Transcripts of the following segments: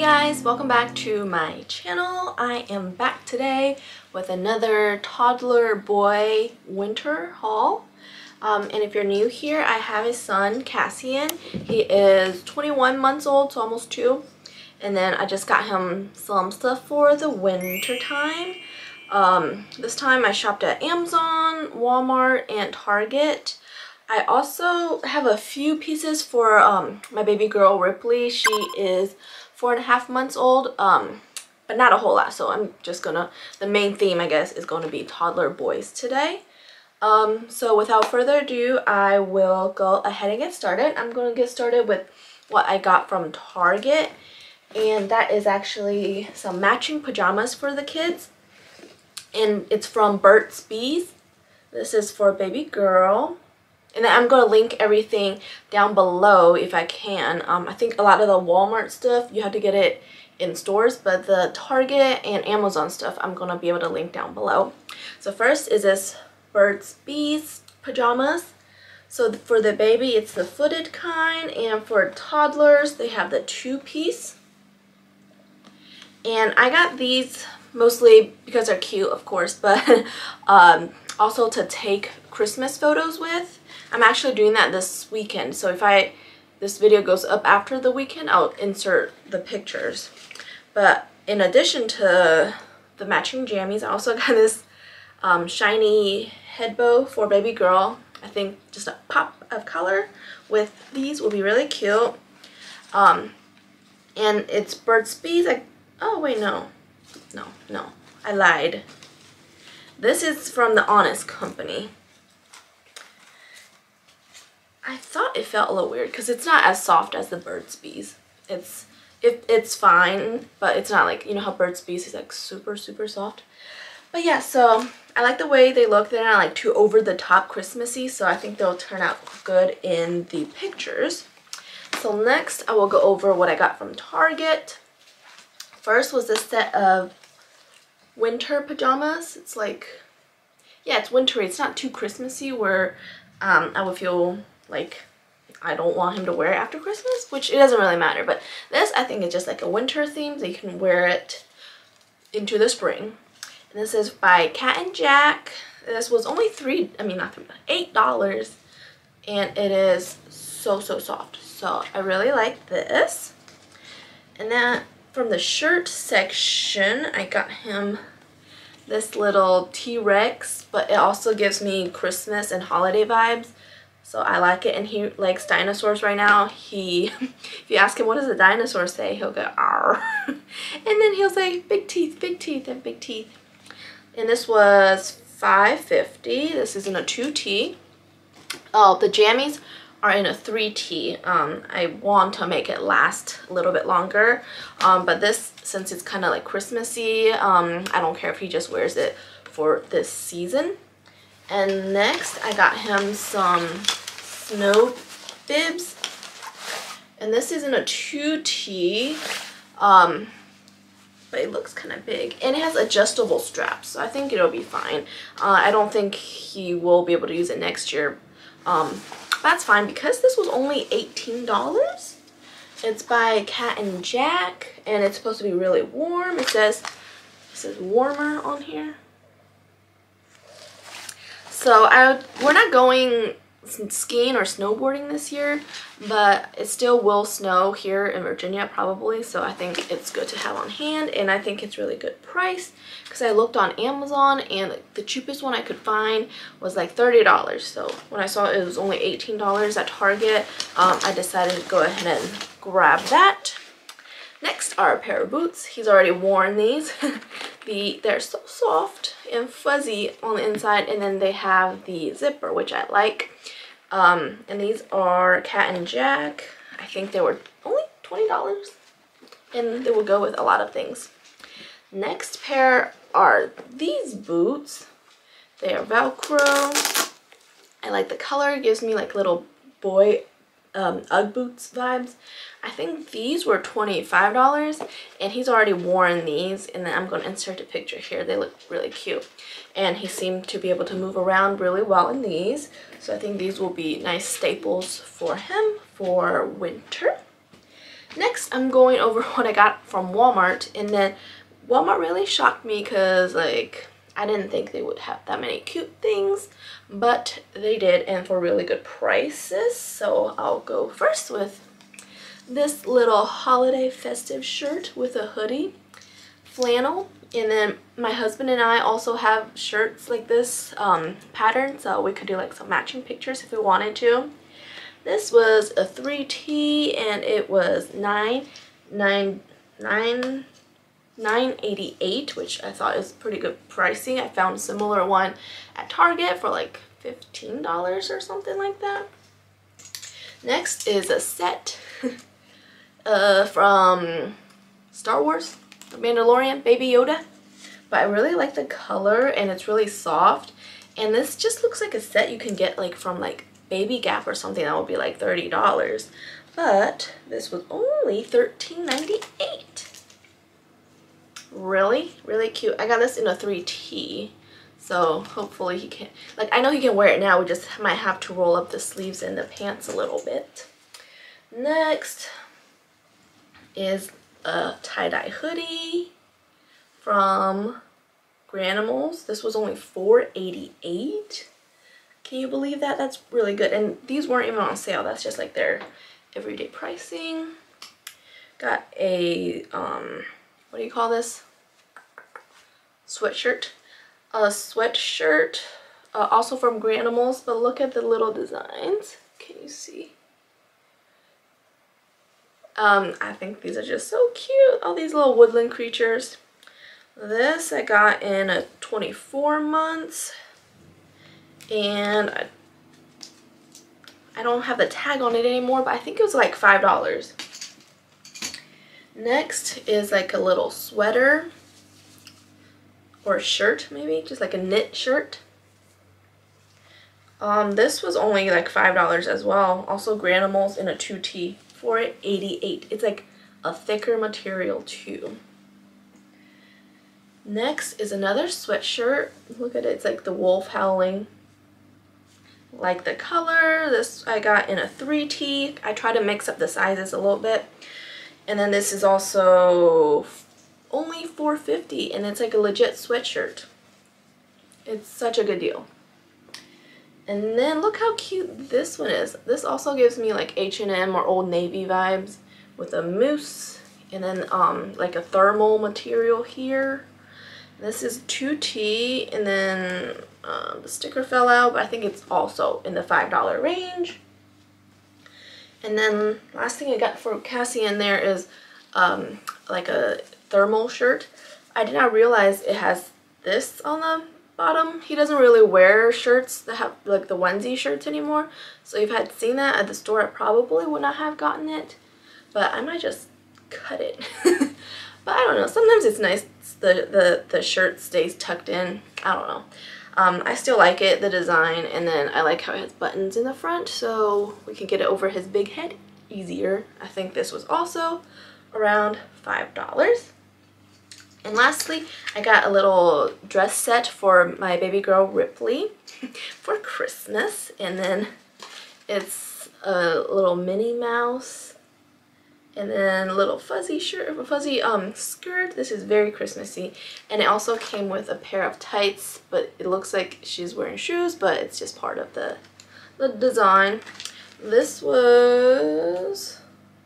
guys, welcome back to my channel. I am back today with another toddler boy winter haul. And if you're new here, I have his son Cassian. He is 21 months old, so almost 2. And then I just got him some stuff for the winter time. This time I shopped at Amazon, Walmart, and Target. I also have a few pieces for my baby girl Ripley. She is 4.5 months old, but not a whole lot. So I'm just gonna, the main theme I guess is gonna be toddler boys today. So without further ado, I will go ahead and get started. I'm gonna get started with what I got from Target. And that is actually some matching pajamas for the kids. And it's from Burt's Bees. This is for baby girl. And then I'm going to link everything down below if I can. I think a lot of the Walmart stuff, you have to get it in stores. But the Target and Amazon stuff, I'm going to be able to link down below. So first is this Burt's Bees pajamas. So for the baby, it's the footed kind. And for toddlers, they have the 2-piece. And I got these mostly because they're cute, of course. But also to take Christmas photos with. I'm actually doing that this weekend, so if this video goes up after the weekend, I'll insert the pictures. But in addition to the matching jammies, I also got this shiny head bow for baby girl. I think just a pop of color with these will be really cute. And it's Burt's Bees. Oh wait, no, I lied. This is from the Honest Company. I thought it felt a little weird because it's not as soft as the Burt's Bees. It's fine, but it's not like, you know how Burt's Bees is like super soft. But yeah, so I like the way they look. They're not like too over the top Christmassy, so I think they'll turn out good in the pictures. So next I will go over what I got from Target. First was this set of winter pajamas. It's like, yeah, it's wintry. It's not too Christmassy where I would feel like I don't want him to wear it after Christmas, which it doesn't really matter. But this, I think, is just like a winter theme, so you can wear it into the spring. And this is by Cat and Jack. This was only $8, and it is so soft. So I really like this. And then from the shirt section, I got him this little T-Rex, but it also gives me Christmas and holiday vibes. So I like it, and he likes dinosaurs right now. If you ask him what does a dinosaur say, he'll go "arr," and then he'll say big teeth, and big teeth. And this was $5.50. This is in a 2T. Oh, the jammies are in a 3T. I want to make it last a little bit longer, but this, since it's kind of like Christmassy, I don't care if he just wears it for this season. And next I got him some snow bibs, and this is in a 2T, but it looks kind of big, and it has adjustable straps, so I think it'll be fine. I don't think he will be able to use it next year. That's fine because this was only $18. It's by Cat and Jack, and it's supposed to be really warm. It says warmer on here. So we're not going skiing or snowboarding this year, but it still will snow here in Virginia probably, so I think it's good to have on hand, and I think it's really good price because I looked on Amazon and the cheapest one I could find was like $30. So when I saw it was only $18 at Target, I decided to go ahead and grab that. Next are a pair of boots. He's already worn these. They're so soft and fuzzy on the inside, and then they have the zipper, which I like. And these are Cat and Jack. I think they were only $20, and they will go with a lot of things. Next pair are these boots. They are Velcro. I like the color. It gives me like little boy Ugg boots vibes. I think these were $25, and he's already worn these, and then I'm going to insert a picture here. They look really cute, and he seemed to be able to move around really well in these, so I think these will be nice staples for him for winter. Next, I'm going over what I got from Walmart, and then Walmart really shocked me because like I didn't think they would have that many cute things, but they did, and for really good prices. So I'll go first with this little holiday festive shirt with a hoodie, flannel, and then my husband and I also have shirts like this pattern, so we could do like some matching pictures if we wanted to. This was a 3T and it was $9.88, which I thought is pretty good pricing. I found a similar one at Target for like $15 or something like that. Next is a set from Star Wars, Mandalorian, Baby Yoda. But I really like the color and it's really soft. And this just looks like a set you can get like from like Baby Gap or something that would be like $30. But this was only $13.98. Really, really cute. I got this in a 3T. So hopefully he can, like I know he can wear it now. We just might have to roll up the sleeves and the pants a little bit. Next is a tie-dye hoodie from Granimals. This was only $4.88. Can you believe that? That's really good. And these weren't even on sale. That's just like their everyday pricing. Got a, what do you call this? Sweatshirt. A sweatshirt, also from Granimals, but look at the little designs. Can you see? I think these are just so cute. All these little woodland creatures. This I got in a 24 months. And I don't have the tag on it anymore, but I think it was like $5. Next is like a little sweater or a shirt, maybe just like a knit shirt. This was only like $5 as well. Also Granimals in a 2T, $4.88. It's like a thicker material too. Next is another sweatshirt. Look at it, it's like the wolf howling. Like the color. This I got in a 3T. I try to mix up the sizes a little bit. And then this is also only $4.50 and it's like a legit sweatshirt. It's such a good deal. And then look how cute this one is. This also gives me like H&M or Old Navy vibes with a moose and then like a thermal material here. This is 2T and then the sticker fell out, but I think it's also in the $5 range. And then last thing I got for Cassie in there is like a thermal shirt. I did not realize it has this on the bottom. He doesn't really wear shirts that have like the onesie shirts anymore. So if I had seen that at the store, I probably would not have gotten it. But I might just cut it. But I don't know. Sometimes it's nice the shirt stays tucked in. I don't know. I still like it, the design, and then I like how it has buttons in the front so we can get it over his big head easier. I think this was also around $5. And lastly, I got a little dress set for my baby girl Ripley for Christmas, and then it's a little Minnie Mouse. And then a little fuzzy shirt, fuzzy skirt. This is very Christmassy. And it also came with a pair of tights, but it looks like she's wearing shoes, but it's just part of the design. This was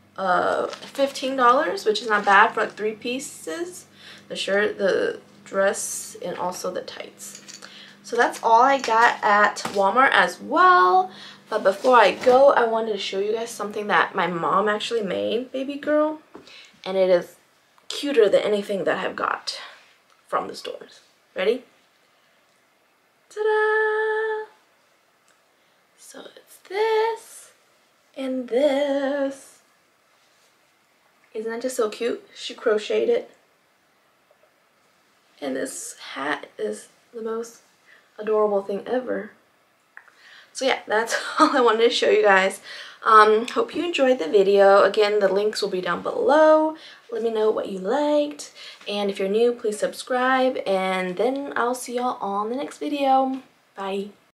$15, which is not bad for like 3 pieces. The shirt, the dress, and also the tights. So that's all I got at Walmart as well. But before I go, I wanted to show you guys something that my mom actually made, baby girl. And it is cuter than anything that I've got from the stores. Ready? Ta-da! So it's this and this. Isn't that just so cute? She crocheted it. And this hat is the most adorable thing ever. So yeah, that's all I wanted to show you guys. Hope you enjoyed the video. Again, the links will be down below. Let me know what you liked. And if you're new, please subscribe. And then I'll see y'all on the next video. Bye.